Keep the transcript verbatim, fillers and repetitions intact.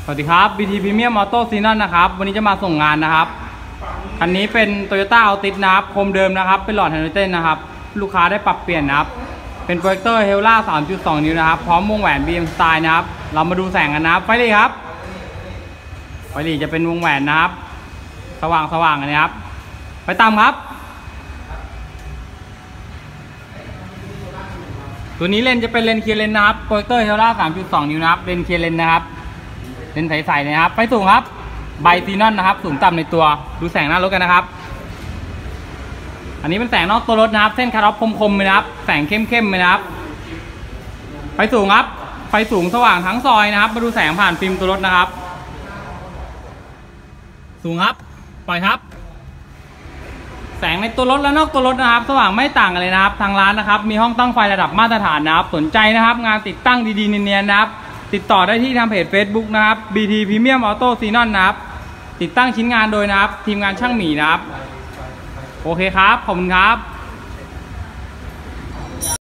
สวัสดีครับ บี ที Premium Auto Xenon นะครับวันนี้จะมาส่งงานนะครับคันนี้เป็น Toyota Altis นะครับโคมเดิมนะครับเป็นหลอดไฮโดรเจนนะครับลูกค้าได้ปรับเปลี่ยนนะครับเป็นโปรเจคเตอร์ Hella สามจุดสอง นิ้วนะครับพร้อมวงแหวน บี เอ็ม Style นะครับเรามาดูแสงกันนะครับไฟหลีครับไฟหลีจะเป็นวงแหวนนะครับสว่างสว่างนะครับไปตามครับตัวนี้เลนจะเป็นเลนเคียร์เลนนะครับโปรเจคเตอร์ Hella สามจุดสอง นิ้วนะครับเลนเคียร์เลนนะครับเลนใสๆนะครับไฟสูงครับไบซีนอนนะครับสูงต่ำในตัวดูแสงหน้ารถกันนะครับอันนี้เป็นแสงนอกตัวรถนะครับเส้นคัทออฟคมๆเลยนะครับแสงเข้มๆเลยนะครับไฟสูงครับไฟสูงสว่างทั้งซอยนะครับมาดูแสงผ่านฟิล์มตัวรถนะครับสูงครับปล่อยครับแสงในตัวรถและนอกตัวรถนะครับสว่างไม่ต่างกันเลยนะครับทางร้านนะครับมีห้องตั้งไฟระดับมาตรฐานนะครับสนใจนะครับงานติดตั้งดีๆเนียนๆนะครับติดต่อได้ที่ทางเพจ Facebook นะครับ บี ที Premium Auto Xenon นะครับติดตั้งชิ้นงานโดยนะครับทีมงานช่างหมีนะครับโอเคครับขอบคุณครับ